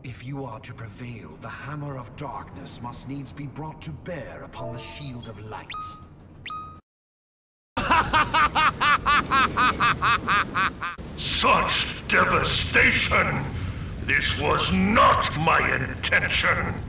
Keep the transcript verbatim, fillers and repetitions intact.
If you are to prevail, the hammer of darkness must needs be brought to bear upon the shield of light. Such devastation! This was not my intention!